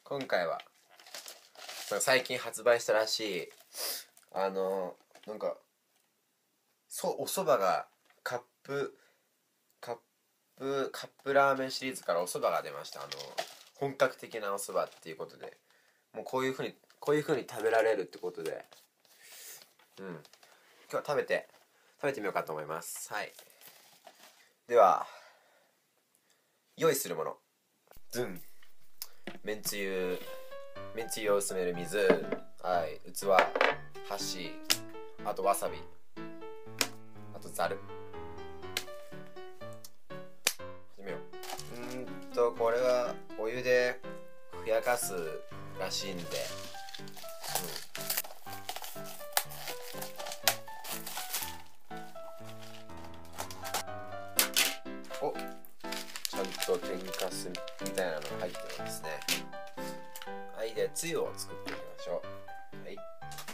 今回は最近発売したらしいなんかお蕎麦がカップラーメンシリーズからお蕎麦が出ました。本格的なお蕎麦っていうことで、もうこういう風に食べられるってことで、今日は食べてみようかと思います。はい。では用意するもの、めんつゆを薄める水、はい、器、箸、あとわさび、あとざる。始めよう。これはお湯でふやかすらしいんで、お、ちゃんと天かすみたいなのが入ってるんですね。はい、でつゆを作っていきましょう。はい。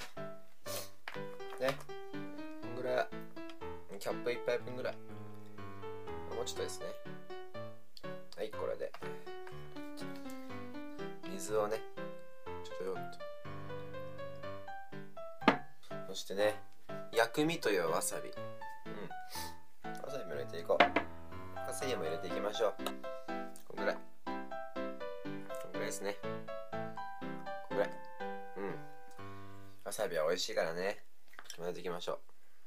ね、こんぐらい、キャップ1杯分ぐらい、もうちょっとですね。はい、これで水をね、ちょっと。そしてね、薬味というわさび、わさびも入れていこう。わさびも入れていきましょう。こんぐらいですね。こんぐらい。わさびは美味しいからね、混ぜていきましょ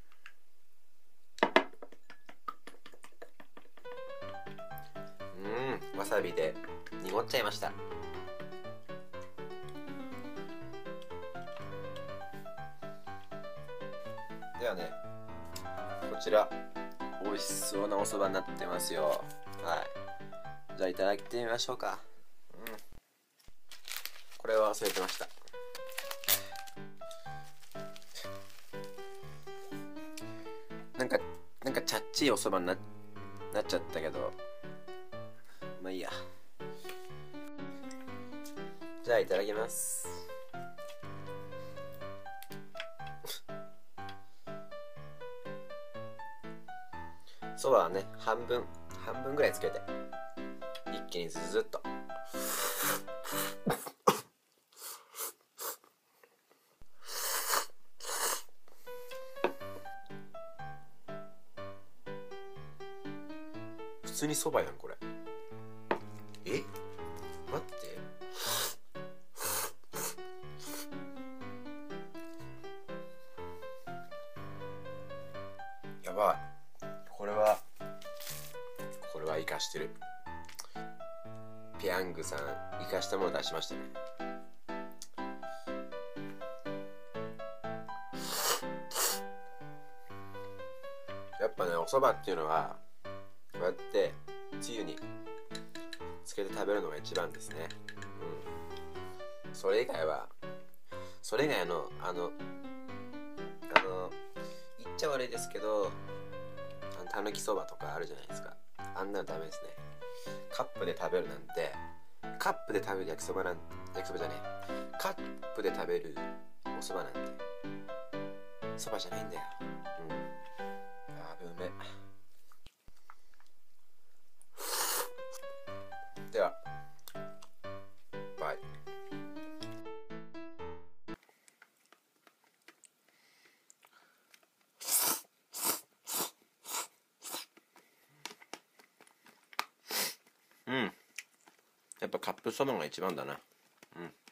う。わさびで濁っちゃいました。ではね、こちら美味しそうなお蕎麦になってますよ。はい、じゃあいただいてみましょうか。これは忘れてました。なんかチャッチいお蕎麦になっちゃったけど、まあいいや。じゃあいただきます。蕎麦はね、半分ぐらいつけて一気にズズッと。普通に蕎麦やんこれ。待って、やばい。これは生かしてる。ペヤングさん生かしたもの出しましたね。やっぱね、お蕎麦っていうのはこうやってつゆにつけて食べるのが一番ですね。それ以外の言っちゃ悪いですけど、たぬきそばとかあるじゃないですか。あんなのダメですね。カップで食べるなんて、カップで食べる焼きそばじゃねえ、カップで食べるおそばなんてそばじゃないんだよ。うめ。ではバイ。やっぱカップそばが一番だな。